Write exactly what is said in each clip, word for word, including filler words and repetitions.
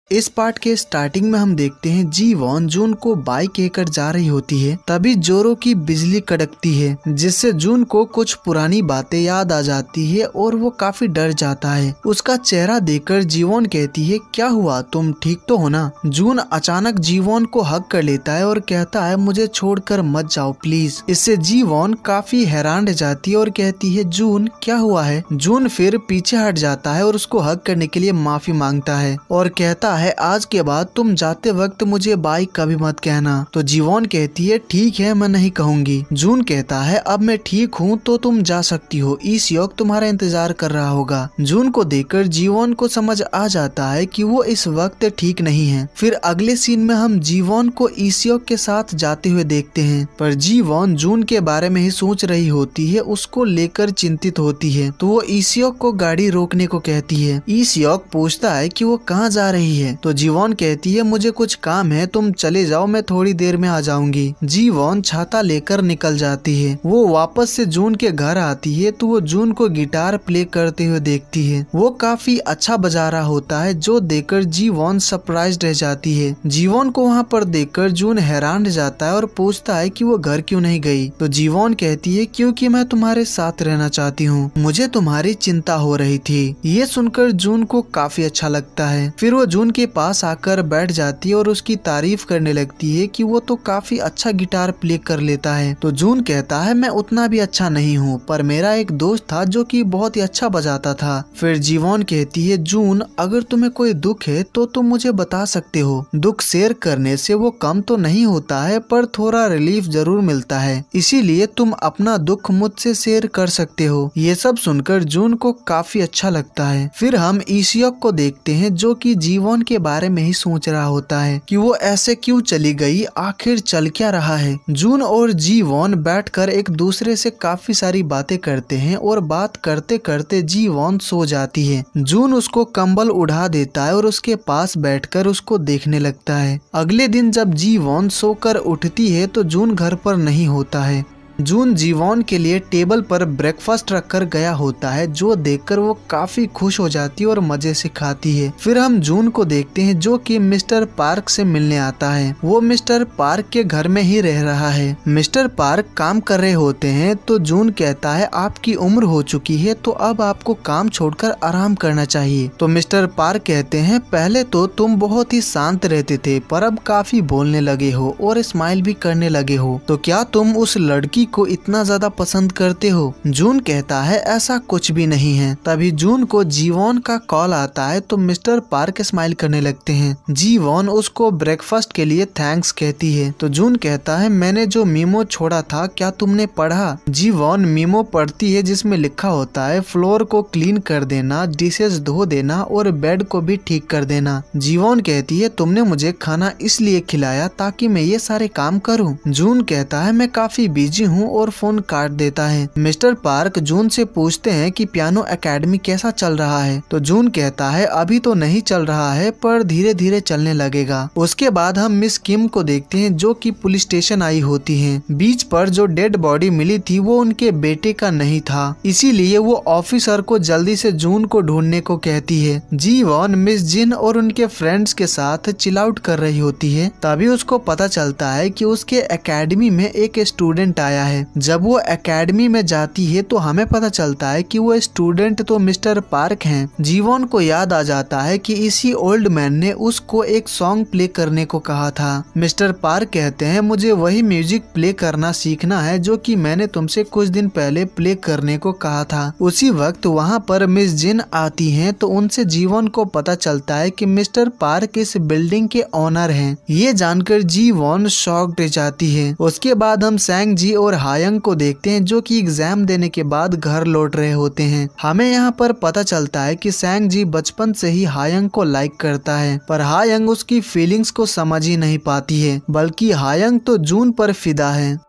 इस पार्ट के स्टार्टिंग में हम देखते हैं जी वॉन जून को बाइक लेकर जा रही होती है। तभी जोरो की बिजली कड़कती है, जिससे जून को कुछ पुरानी बातें याद आ जाती है और वो काफी डर जाता है। उसका चेहरा देखकर जीवोन कहती है, क्या हुआ, तुम ठीक तो हो ना? जून अचानक जीवोन को हग कर लेता है और कहता है, मुझे छोड़कर मत जाओ प्लीज। इससे जीवोन काफी हैरान रह जाती है और कहती है, जून क्या हुआ है? जून फिर पीछे हट जाता है और उसको हग करने के लिए माफी मांगता है और कहता है, आज के बाद तुम जाते वक्त मुझे बाई कभी मत कहना। तो जीवोन कहती है, ठीक है, मैं नहीं कहूंगी। जून कहता है, अब मैं ठीक हूँ तो तुम जा सकती हो, ईसियोक तुम्हारा इंतजार कर रहा होगा। जून को देखकर जीवोन को समझ आ जाता है कि वो इस वक्त ठीक नहीं है। फिर अगले सीन में हम जीवोन को ईसियोक के साथ जाते हुए देखते हैं, पर जीवोन जून के बारे में ही सोच रही होती है, उसको लेकर चिंतित होती है। तो वो ईसियोक को गाड़ी रोकने को कहती है। ईसियोक पूछता है कि वो कहाँ जा रही है। तो जीवोन कहती है, मुझे कुछ काम है, तुम चले जाओ, मैं थोड़ी देर में आ जाऊंगी। जीवोन छाता लेकर निकल जाती है। वो वापस से जून के घर आती है तो वो जून को गिटार प्ले करते हुए देखती है। वो काफी अच्छा बजा रहा होता है, जो देखकर जीवोन सरप्राइज्ड रह जाती है। जीवोन को वहाँ पर देखकर जून हैरान रह जाता है और पूछता है कि वो घर क्यों नहीं गई। तो जीवोन कहती है, क्योंकि मैं तुम्हारे साथ रहना चाहती हूँ, मुझे तुम्हारी चिंता हो रही थी। ये सुनकर जून को काफी अच्छा लगता है। फिर वो जून के पास आकर बैठ जाती है और उसकी तारीफ करने लगती है कि वो तो काफी अच्छा गिटार प्ले कर लेता है। तो जून कहता है, मैं उतना भी अच्छा नहीं हूँ, पर मेरा एक दोस्त था जो कि बहुत ही अच्छा बजाता था। फिर जीवोन कहती है, जून अगर तुम्हें कोई दुख है तो तुम मुझे बता सकते हो। दुख शेयर करने से वो कम तो नहीं होता है, पर थोड़ा रिलीफ जरूर मिलता है, इसीलिए तुम अपना दुख मुझसे शेयर कर सकते हो। ये सब सुनकर जून को काफी अच्छा लगता है। फिर हम ईसियोक को देखते हैं, जो कि जीवोन के बारे में ही सोच रहा होता है कि वो ऐसे क्यों चली गई, आखिर चल क्या रहा है। जून और जीवोन बैठकर एक दूसरे से काफी सारी बातें करते हैं और बात करते करते जीवोन सो जाती है। जून उसको कंबल उड़ा देता है और उसके पास बैठकर उसको देखने लगता है। अगले दिन जब जीवोन सोकर उठती है तो जून घर पर नहीं होता है। जून जीवोन के लिए टेबल पर ब्रेकफास्ट रखकर गया होता है, जो देखकर वो काफी खुश हो जाती है और मजे से खाती है। फिर हम जून को देखते हैं, जो कि मिस्टर पार्क से मिलने आता है। वो मिस्टर पार्क के घर में ही रह रहा है। मिस्टर पार्क काम कर रहे होते हैं तो जून कहता है, आपकी उम्र हो चुकी है तो अब आपको काम छोड़कर आराम करना चाहिए। तो मिस्टर पार्क कहते हैं, पहले तो तुम बहुत ही शांत रहते थे, पर अब काफी बोलने लगे हो और स्माइल भी करने लगे हो, तो क्या तुम उस लड़की को इतना ज्यादा पसंद करते हो? जून कहता है, ऐसा कुछ भी नहीं है। तभी जून को जीवोन का कॉल आता है तो मिस्टर पार्क स्माइल करने लगते हैं। जीवोन उसको ब्रेकफास्ट के लिए थैंक्स कहती है। तो जून कहता है, मैंने जो मीमो छोड़ा था क्या तुमने पढ़ा? जीवोन मीमो पढ़ती है, जिसमें लिखा होता है, फ्लोर को क्लीन कर देना, डिशेस धो देना और बेड को भी ठीक कर देना। जीवोन कहती है, तुमने मुझे खाना इसलिए खिलाया ताकि मैं ये सारे काम करूं। जून कहता है, मैं काफी बिजी हूँ और फोन काट देता है। मिस्टर पार्क जून से पूछते हैं कि पियानो एकेडमी कैसा चल रहा है? तो जून कहता है, अभी तो नहीं चल रहा है, पर धीरे धीरे चलने लगेगा। उसके बाद हम मिस किम को देखते हैं, जो कि पुलिस स्टेशन आई होती हैं। बीच पर जो डेड बॉडी मिली थी वो उनके बेटे का नहीं था, इसीलिए वो ऑफिसर को जल्दी से जून को ढूंढने को कहती है। जीवोन मिस जिन और उनके फ्रेंड्स के साथ चिल आउट कर रही होती है। तभी उसको पता चलता है कि उसके एकेडमी में एक स्टूडेंट आया है। जब वो एकेडमी में जाती है तो हमें पता चलता है कि वो स्टूडेंट तो मिस्टर पार्क हैं। जीवोन को याद आ जाता है कि इसी ओल्ड मैन ने उसको एक सॉन्ग प्ले करने को कहा था। मिस्टर पार्क कहते हैं, मुझे वही म्यूजिक प्ले करना सीखना है जो कि मैंने तुमसे कुछ दिन पहले प्ले करने को कहा था। उसी वक्त वहाँ पर मिस जिन आती हैं तो उनसे जीवोन को पता चलता है कि मिस्टर पार्क इस बिल्डिंग के ओनर हैं। ये जानकर जीवोन शॉक्ड रह जाती है। उसके बाद हम सैंग जी और हायंग को देखते हैं, जो कि एग्जाम देने के बाद घर लौट रहे होते हैं। हमें यहाँ पर पता चलता है कि सैंग जी बचपन से ही हायंग को लाइक करता है, पर हायंग उसकी फीलिंग्स को समझ ही नहीं पाती है, बल्कि हायंग तो जून पर फिदा है।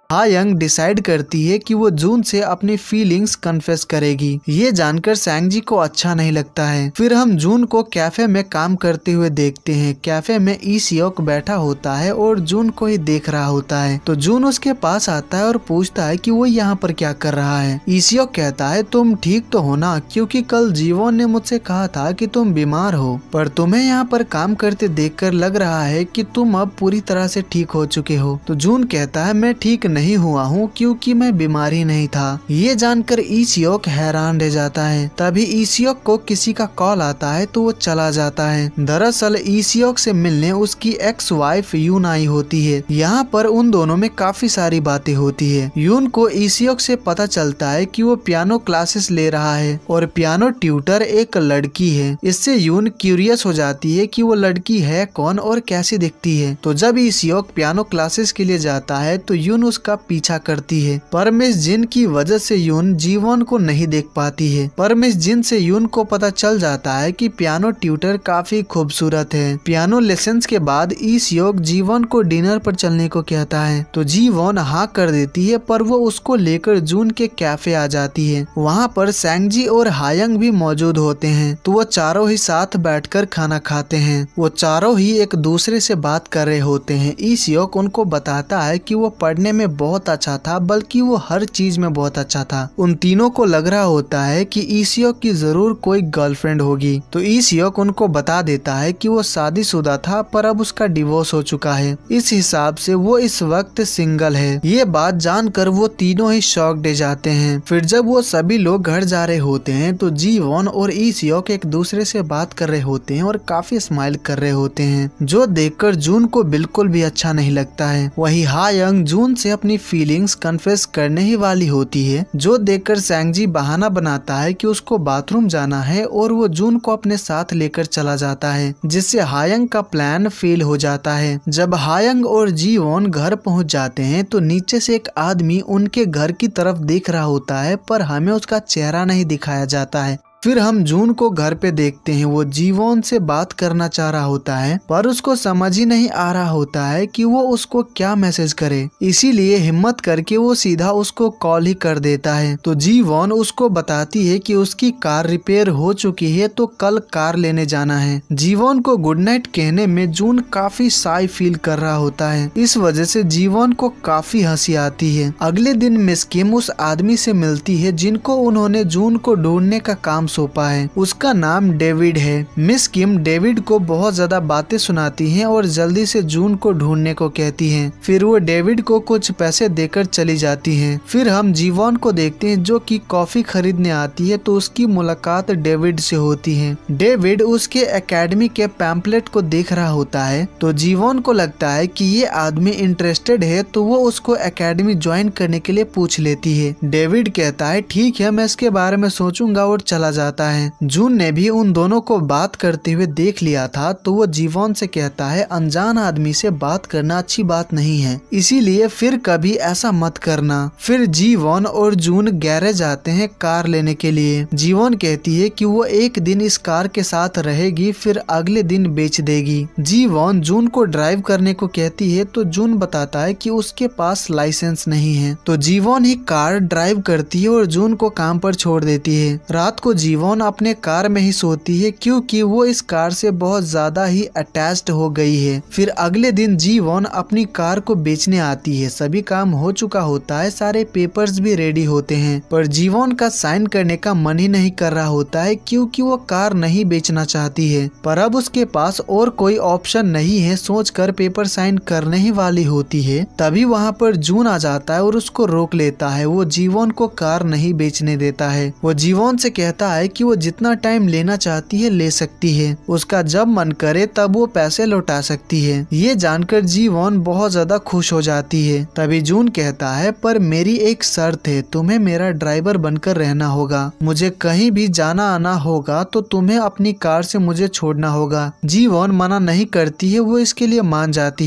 हायंग डिसाइड करती है कि वो जून से अपनी फीलिंग्स कन्फेस करेगी। ये जानकर सैंगजी को अच्छा नहीं लगता है। फिर हम जून को कैफे में काम करते हुए देखते हैं। कैफे में ई सियोक बैठा होता है और जून को ही देख रहा होता है। तो जून उसके पास आता है और पूछता है कि वो यहाँ पर क्या कर रहा है। ई सियोक कहता है तुम ठीक तो हो ना, क्योंकि कल जीवोन ने मुझसे कहा था कि तुम बीमार हो, पर तुम्हें यहाँ पर काम करते देखकर लग रहा है कि तुम अब पूरी तरह से ठीक हो चुके हो। तो जून कहता है मैं ठीक नहीं हुआ हूँ क्योंकि मैं बीमार ही नहीं था। ये जानकर ई सियोक हैरान रह जाता है। तभी ई सियोक को किसी का कॉल आता है तो वो चला जाता है। दरअसल ई सियोक से मिलने उसकी एक्स वाइफ यून आई होती है। यहाँ पर उन दोनों में काफी सारी बातें होती है। यून को ई सियोक से पता चलता है कि वो पियानो क्लासेस ले रहा है और पियानो ट्यूटर एक लड़की है। इससे यून क्यूरियस हो जाती है कि वो लड़की है कौन और कैसी दिखती है। तो जब ई सियोक पियानो क्लासेस के लिए जाता है तो यून उसका पीछा करती है, पर मिस जिन की वजह से यून जीवोन को नहीं देख पाती है। पर मिस जिन से यून को पता चल जाता है कि पियानो ट्यूटर काफी खूबसूरत है। पियानो लेसन्स के बाद ई सियोक जीवोन को डिनर पर चलने को कहता है तो जीवोन हाँ कर देती है, पर वो उसको लेकर जून के कैफे आ जाती है। वहाँ पर सैंगजी और हायंग भी मौजूद होते हैं। तो वो चारों ही साथ बैठकर खाना खाते हैं। वो चारों ही एक दूसरे से बात कर रहे होते हैं। ई सियोक उनको बताता है कि वो पढ़ने में बहुत अच्छा था, बल्कि वो हर चीज में बहुत अच्छा था। उन तीनों को लग रहा होता है कि ई सियोक की जरूर कोई गर्लफ्रेंड होगी। तो ई सियोक उनको बता देता है कि वो शादीशुदा था, पर अब उसका डिवोर्स हो चुका है। इस हिसाब से वो इस वक्त सिंगल है। ये बात जानकर वो तीनों ही शॉक्ड हो जाते हैं। फिर जब वो सभी लोग घर जा रहे होते हैं तो जीवोन और ई सियोक एक दूसरे से बात कर रहे होते हैं और काफी स्माइल कर रहे होते हैं, जो देखकर जून को बिल्कुल भी अच्छा नहीं लगता है। वही हायंग जून से अपनी फीलिंग्स कन्फेस करने ही वाली होती है, जो देखकर सैंगजी बहाना बनाता है कि उसको बाथरूम जाना है और वो जून को अपने साथ लेकर चला जाता है, जिससे हायंग का प्लान फेल हो जाता है। जब हायंग और जीवोन घर पहुंच जाते हैं तो नीचे से एक आदमी उनके घर की तरफ देख रहा होता है, पर हमें उसका चेहरा नहीं दिखाया जाता है। फिर हम जून को घर पे देखते हैं। वो जीवोन से बात करना चाह रहा होता है, पर उसको समझ ही नहीं आ रहा होता है कि वो उसको क्या मैसेज करे। इसीलिए हिम्मत करके वो सीधा उसको कॉल ही कर देता है। तो जीवोन उसको बताती है कि उसकी कार रिपेयर हो चुकी है, तो कल कार लेने जाना है। जीवोन को गुड नाइट कहने में जून काफी शाय फील कर रहा होता है। इस वजह से जीवोन को काफी हंसी आती है। अगले दिन मिस किम उस आदमी से मिलती है जिनको उन्होंने जून को ढूंढने का काम सौंपा है। उसका नाम डेविड है। मिस किम डेविड को बहुत ज्यादा बातें सुनाती हैं और जल्दी से जून को ढूंढने को कहती हैं। फिर वो डेविड को कुछ पैसे देकर चली जाती हैं। फिर हम जीवोन को देखते हैं जो कि कॉफी खरीदने आती है, तो उसकी मुलाकात डेविड से होती है। डेविड उसके एकेडमी के पैम्पलेट को देख रहा होता है, तो जीवोन को लगता है कि ये आदमी इंटरेस्टेड है, तो वो उसको एकेडमी ज्वाइन करने के लिए पूछ लेती है। डेविड कहता है ठीक है, मैं इसके बारे में सोचूंगा और चला जाता है। जून ने भी उन दोनों को बात करते हुए देख लिया था, तो वो जीवोन से कहता है अनजान आदमी से बात करना अच्छी बात नहीं है, इसीलिए फिर कभी ऐसा मत करना। फिर जीवोन और जून गैरेज आते हैं कार लेने के लिए। जीवोन कहती है कि वो एक दिन इस कार के साथ रहेगी, फिर अगले दिन बेच देगी। जीवोन जून को ड्राइव करने को कहती है, तो जून बताता है कि उसके पास लाइसेंस नहीं है। तो जीवोन ही कार ड्राइव करती है और जून को काम पर छोड़ देती है। रात को जीवोन अपने कार में ही सोती है, क्योंकि वो इस कार से बहुत ज्यादा ही अटैच्ड हो गई है। फिर अगले दिन जीवोन अपनी कार को बेचने आती है। सभी काम हो चुका होता है, सारे पेपर्स भी रेडी होते हैं, पर जीवोन का साइन करने का मन ही नहीं कर रहा होता है, क्योंकि वो कार नहीं बेचना चाहती है। पर अब उसके पास और कोई ऑप्शन नहीं है, सोचकर पेपर साइन करने ही वाली होती है। तभी वहाँ पर जून आ जाता है और उसको रोक लेता है। वो जीवोन को कार नहीं बेचने देता है। वो जीवोन से कहता है कि वो जितना टाइम लेना चाहती है ले सकती है, उसका जब मन करे तब वो पैसे लौटा सकती है। ये जानकर जीवोन बहुत ज्यादा खुश हो जाती है। तभी जून कहता है पर मेरी एक शर्त है, तुम्हें मेरा ड्राइवर बनकर रहना होगा। मुझे कहीं भी जाना आना होगा तो तुम्हें अपनी कार से मुझे छोड़ना होगा। जीवोन मना नहीं करती है, वो इसके लिए मान जाती है।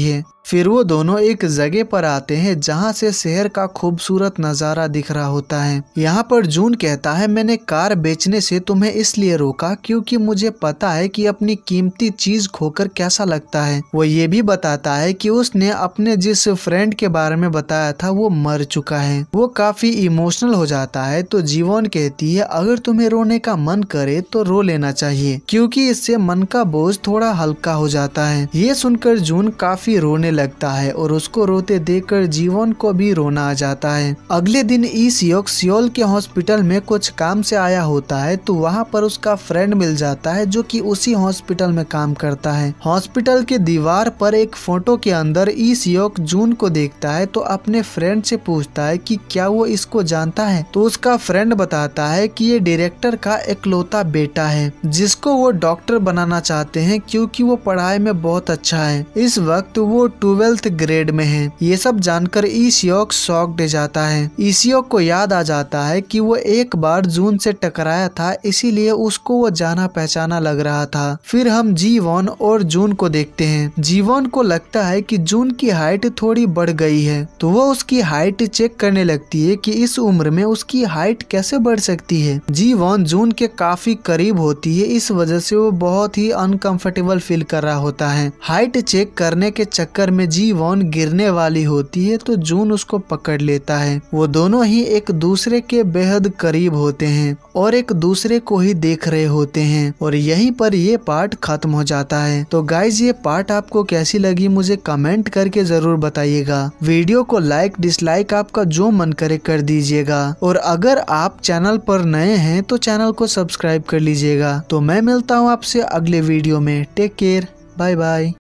फिर वो दोनों एक जगह पर आते हैं जहाँ से शहर का खूबसूरत नज़ारा दिख रहा होता है। यहाँ पर जून कहता है, मैंने कार बेचने से तुम्हें इसलिए रोका क्योंकि मुझे पता है कि अपनी कीमती चीज खोकर कैसा लगता है। वो ये भी बताता है कि उसने अपने जिस फ्रेंड के बारे में बताया था वो मर चुका है। वो काफी इमोशनल हो जाता है तो जीवोन कहती है, अगर तुम्हें रोने का मन करे तो रो लेना चाहिए क्योंकि इससे मन का बोझ थोड़ा हल्का हो जाता है। ये सुनकर जून काफी रोने लगता है और उसको रोते देखकर जीवोन को भी रोना आ जाता है। अगले दिन ई सियोक सियोल के हॉस्पिटल में कुछ काम से आया होता है तो वहाँ पर उसका फ्रेंड मिल जाता है जो कि उसी हॉस्पिटल में काम करता है। हॉस्पिटल के दीवार पर एक फोटो के अंदर ई सियोक जून को देखता है तो अपने फ्रेंड से पूछता है कि क्या वो इसको जानता है। तो उसका फ्रेंड बताता है कि ये डायरेक्टर का इकलौता बेटा है जिसको वो डॉक्टर बनाना चाहते हैं क्योंकि वो पढ़ाई में बहुत अच्छा है। इस वक्त वो ट्वेल्थ ग्रेड में है। ये सब जानकर ई सियोक शॉक्ड हो जाता है। ई सियोक को याद आ जाता है कि वो एक बार जून से टकराया था इसीलिए उसको वो जाना पहचाना लग रहा था। फिर हम जीवोन और जून को देखते हैं। जीवोन को लगता है कि जून की हाइट थोड़ी बढ़ गई है तो वो उसकी हाइट चेक करने लगती है कि इस उम्र में उसकी हाइट कैसे बढ़ सकती है। जीवोन जून के काफी करीब होती है, इस वजह से वो बहुत ही अनकंफर्टेबल फील कर रहा होता है। हाइट चेक करने के चक्कर में जीवोन गिरने वाली होती है तो जून उसको पकड़ लेता है। वो दोनों ही एक दूसरे के बेहद करीब होते हैं और एक दूसरे को ही देख रहे होते हैं और यहीं पर ये पार्ट खत्म हो जाता है। तो गाइज ये पार्ट आपको कैसी लगी मुझे कमेंट करके जरूर बताइएगा। वीडियो को लाइक डिसलाइक आपका जो मन करे कर दीजिएगा और अगर आप चैनल पर नए हैं तो चैनल को सब्सक्राइब कर लीजिएगा। तो मैं मिलता हूँ आपसे अगले वीडियो में। Take care, bye bye.